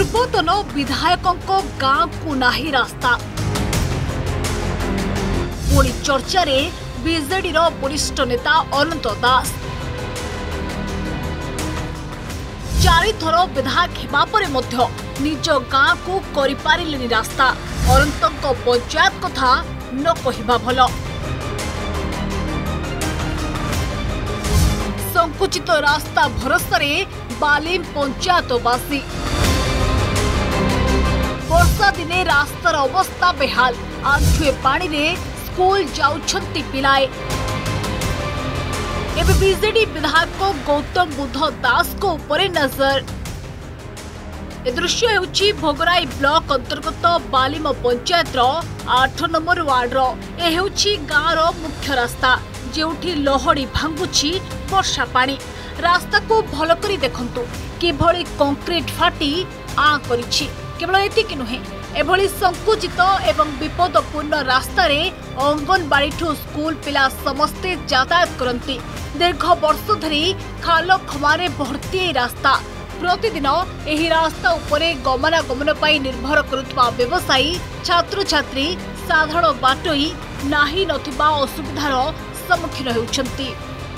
पूर्वतन विधायकों गाँ को नाही रास्ता पुणी चर्चा रे बीजेडी वरिष्ठ नेता अनंत दास चारि थर विधायक हेबा परे मध्य निज गाँ को करि पारिलेनि रास्ता अनंत पंचायत कथा न कहिबा भल संकुचित रास्ता भरोसा बालिम पंचायतवासी वर्षा दिने रास्तार अवस्था बेहाल आंठुए पानी रे स्कूल जाउछंती पिलाए एबे बीजेडी विधायक गौतम बुद्ध दास को उपरे नजर ए दृश्य हेउची भोगराई ब्लॉक अंतर्गत बालिम पंचायत 8 नंबर वार्ड ए हेउची गाँव रो मुख्य रास्ता जेउठी लहड़ी भांगुची वर्षा पानी रास्ता को भल करी देखंतु किभली कंक्रीट फाटी आ करिछि केवल एतिक नुहे एभली संकुचित एवं विपदपूर्ण रास्ता रे अंगनवाड़ी ठू स्कूल पिला समस्ते यातायात करती दीर्घ वर्ष धरी खाल खमारे भर्ती रास्ता प्रतिदिन एही रास्ता उपरे गमनागमन पाई निर्भर करुवा व्यवसायी छात्र छात्री साधारण बाटोई नाही नथिबा असुविधार सम्मुखीन होउछंती।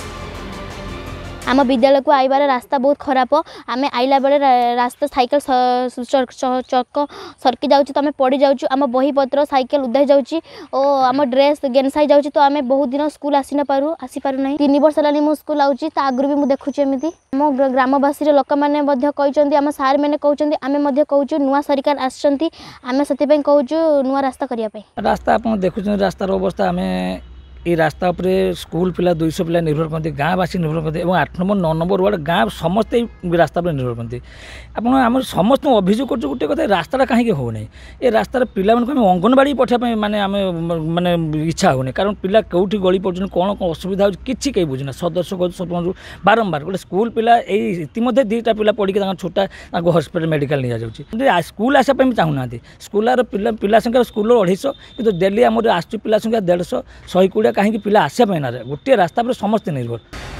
आम विद्यालय को आईबार रास्ता बहुत खराब आम आइला बेले रास्ता साइकेल चक सरकी जाऊँ तो आम पड़ जाऊँ आम बहीपत्र साइकेल उदाई जाऊँ और आम ड्रेस गेनसाई जाऊँ तो आम बहुत दिन स्कूल आसी ना 3 वर्ष है स्कूल आऊँगी आगु भी मुझे देखुची एमती आम ग्रामवासी लोक मैंने आम सार मैंने कहते आम कहूँ नुआ सरकार आम से कहूँ नुआ रास्ता करने रास्ता आप देखुं रास्तार अवस्था आम ये रास्ता उपरे स्कूल पिला 200 पिला निर्भर करते गाँववासी निर्भर करते 8 नंबर 9 नंबर वार्ड गाँव समस्ते रास्ता पर निर्भर करते आप समस्त अभियोग कर गोटे कथा रास्ता कहीं होना ये रास्तार पिला अंगनवाड़ी पठाई माने आम माने इच्छा होने कारण पिला कौटी गली पड़े कौन कौन असुविधा हो कि कहीं बुझना सदस्य सरपंच बारंबार गोटे स्कूल पिला इतिमध्ये 2टा पिला पड़ी छोटा हस्पिटाल मेडिकल नहीं जाऊँगी स्कूल आसापी चाहूना स्कूल पिला संख्या स्कूल 250 कि डेली आम आस पिला संख्या 150 120 कहीं पिला आसापी ना गोटे रास्ता पर समस्त निर्भर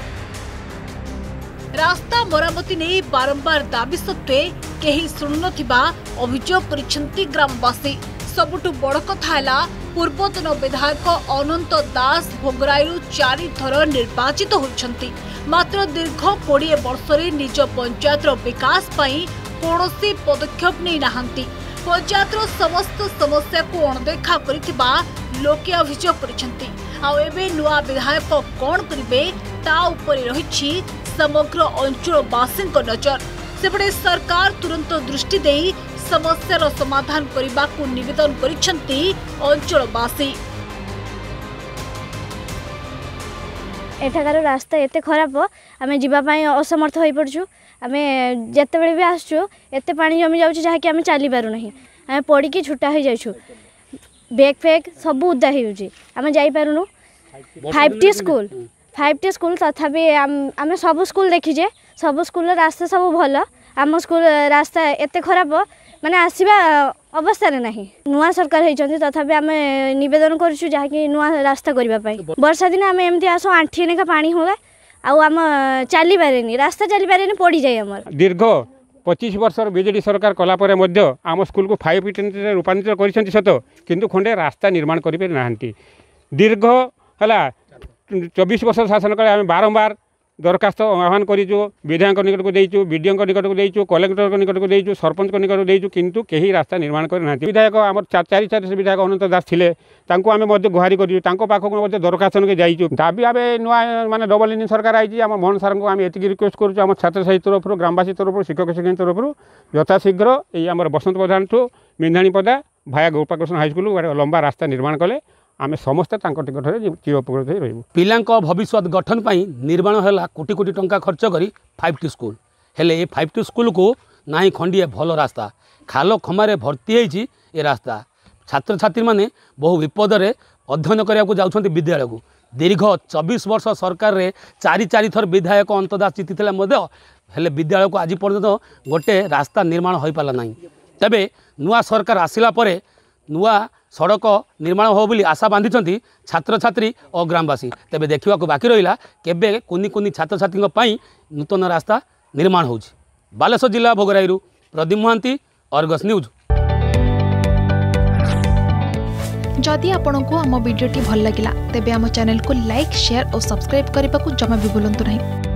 रास्ता मरामती नहीं बारंबार दाबी सत्वे केही शुणुनथिबा अभियोग करिसेंती ग्रामवासी सबुठु बड़ कथा है पूर्वतन विधायक अनंत दास भोगराईरू 4 थर निर्वाचित होइछंती मात्र दीर्घ 20 वर्ष निज पंचायत विकास पाई कौनसी पदक्षेप नहीं नाहंती पंचायत समस्त समस्या को अणदेखा करिथिबा लोके अभियोग करिसेंती आउ एबे नुआ विधायक कौन करिवे ता उपरे रहिछि समग्र अंचलवासी नजर सेपटे सरकार तुरंत दृष्टि देई समस्यार समाधान करने को निवेदन करिसेंती अंचलवासी। एठाकार रास्ता एते खराब आम जावाई असमर्थ हो पड़ू आम जिते बड़े भी आसचु एत पानी जमी जाऊँ जहाँकि आम चली पारूना आम पड़ी छुटा हो जाऊँ बैग फैग सब उदा होम जापारूँ 5T स्कूल तथापि आम सब स्कूल देखीजे सब स्कूल रास्ता सब भल आम स्कूल रास्ता एत खराब माने आसवा अवस्था ना नुआ सरकार होती तथापि आम नवेदन करूँ जहाँकि नुआ रास्ता करने वर्षा दिन आम एमती आस आंठी नेका पानी हुए आम चली पारे रास्ता चली पारे पड़ जाए आम दीर्घ 25 वर्ष बीजेडी सरकार कलापर आम स्कूल को 5T रूपांतर कर सत किंतु खंडे रास्ता निर्माण करें ना दीर्घ है 24 वर्ष शासन काल आम बारंबार दरखास्त आह्वान करूँ विधायक निकट को देचु विडीओ निकट को देचु कलेक्टर निकट को देचु सरपंच निकट को देचु किंतु कहीं रास्ता निर्माण करना विधायक आम 4 विधायक अनंत दास थे आम गुहारी करूँ दरखास्त के जाइचु दाबी आम नुआ माने डबल इंजिन सरकार आई आम मोहन सार को आम ये रिक्वेस्ट करूँ आम छात्र छात्री तरफ ग्रामवासी तरफ शिक्षक शिक्षक तरफ यथाशीघ्र ये बसंत प्रधान ठू मिंधाणी पदा भाया गोपालकृष्ण हाईस्कल लंबा रास्ता निर्माण कले आमे समस्त टिकट चिर उपकृत रही पिला भविष्य गठन पर निर्माण है कोटी कोटी टंका खर्च कर 5T स्कूल हेले ये 5T स्कूल को ना खंडिए भल रास्ता खाल खमारे भर्ती होती ये रास्ता छात्र छात्री माने बहु विपद में अध्ययन करने जाऊँ विद्यालय को दीर्घ 24 वर्ष सरकार रे 4 थर विधायक अनंत दास जीति हेले विद्यालय को आज पर्यंत गोटे रास्ता निर्माण हो पाला ना तेबे नुआ सरकार आसिला परे नुआ सड़क निर्माण हो बोली आशा बांधी छात्र छात्री और ग्रामवासी तेबे देखा बाकी रहा केबे कुनी कुनी छात्र छात्री नूतन रास्ता निर्माण हो। बालेश्वर जिला भोगराई प्रदीप महांती अर्गस न्यूज। जदि आपंक आम भिडी भल लगा तेब आम चैनल को लाइक शेयर और सब्सक्राइब करने को जमा भी भूलु नहीं।